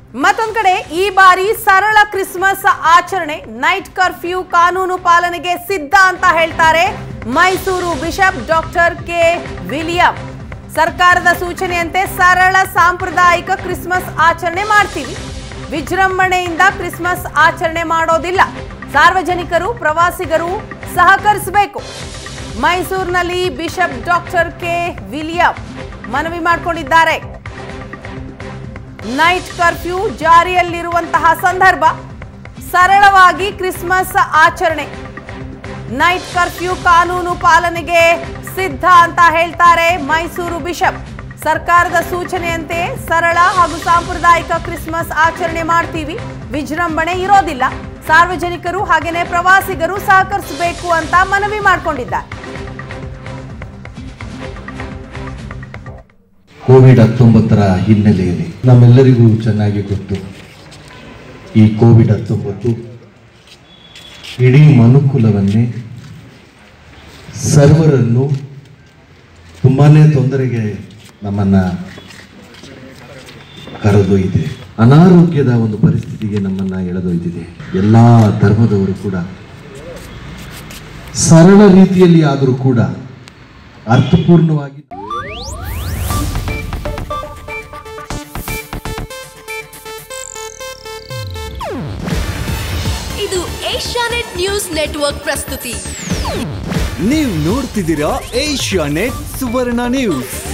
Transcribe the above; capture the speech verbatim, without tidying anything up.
ಮತ್ತೊಂದು ಕಡೆ ಈ ಬಾರಿ ಸರಳ ಕ್ರಿಸ್ಮಸ್ ಆಚರಣೆ, ನೈಟ್ ಕರ್ಫ್ಯೂ ಕಾನೂನು ಪಾಲನೆಗೆ ಸಿದ್ಧ ಅಂತ ಹೇಳ್ತಾರೆ Mysuru bishop doctor K William. ಸರ್ಕಾರದ ಸೂಚನೆಯಂತೆ ಸರಳ ಸಾಂಪ್ರದಾಯಿಕ ಕ್ರಿಸ್ಮಸ್ ಆಚರಣೆ ಮಾಡ್ತೀವಿ, ವಿಜೃಂಭಣೆಯಿಂದ ಕ್ರಿಸ್ಮಸ್ ಆಚರಣೆ ಮಾಡೋದಿಲ್ಲ, ಸಾರ್ವಜನಿಕರು ಪ್ರವಾಸಿಗರು ಸಹಕರಿಸಬೇಕು. ಮೈಸೂರಿನಲ್ಲಿ ಬಿಷಪ್ ಡಾಕ್ಟರ್ ಕೆ ವಿಲಿಯಂ ಮನವಿ ಮಾಡಿಕೊಂಡಿದ್ದಾರೆ. ನೈಟ್ ಕರ್ಫ್ಯೂ ಜಾರಿಯಲ್ಲಿರುವಂತಹ ಸಂದರ್ಭ, ಸರಳವಾಗಿ ಕ್ರಿಸ್ಮಸ್ ಆಚರಣೆ, ನೈಟ್ ಕರ್ಫ್ಯೂ ಕಾನೂನು ಪಾಲನೆಗೆ ಸಿದ್ಧ ಅಂತ ಹೇಳ್ತಾರೆ ಮೈಸೂರು ಬಿಷಪ್. ಸರ್ಕಾರದ ಸೂಚನೆಯಂತೆ ಸರಳ ಹಾಗೂ ಸಾಂಪ್ರದಾಯಿಕ ಕ್ರಿಸ್ಮಸ್ ಆಚರಣೆ ಮಾಡ್ತೀವಿ, ವಿಜೃಂಭಣೆ ಇರೋದಿಲ್ಲ, ಸಾರ್ವಜನಿಕರು ಹಾಗೇನೆ ಪ್ರವಾಸಿಗರು ಸಹಕರಿಸಬೇಕು ಅಂತ ಮನವಿ ಮಾಡಿಕೊಂಡಿದ್ದಾರೆ. ಕೋವಿಡ್ ಹತ್ತೊಂಬತ್ತರ ಹಿನ್ನೆಲೆಯಲ್ಲಿ ನಮ್ಮೆಲ್ಲರಿಗೂ ಚೆನ್ನಾಗಿ ಗೊತ್ತು, ಈ ಕೋವಿಡ್ ಹತ್ತೊಂಬತ್ತು ಇಡೀ ಮನುಕುಲವನ್ನೇ ಸರ್ವರನ್ನು ತುಂಬಾನೇ ತೊಂದರೆಗೆ ನಮ್ಮನ್ನ ಕರೆದೊಯ್ದಿದೆ, ಅನಾರೋಗ್ಯದ ಒಂದು ಪರಿಸ್ಥಿತಿಗೆ ನಮ್ಮನ್ನ ಎಳೆದೊಯ್ದಿದೆ. ಎಲ್ಲ ಧರ್ಮದವರು ಕೂಡ ಸರಳ ರೀತಿಯಲ್ಲಿ ಆದರೂ ಕೂಡ ಅರ್ಥಪೂರ್ಣವಾಗಿ ಇದು ಏಷ್ಯಾನೆಟ್ ನ್ಯೂಸ್ ನೆಟ್ವರ್ಕ್ ಪ್ರಸ್ತುತಿ. ನೀವು ನೋಡ್ತಿದ್ದೀರಾ ಏಷ್ಯಾನೆಟ್ ಸುವರ್ಣ ನ್ಯೂಸ್.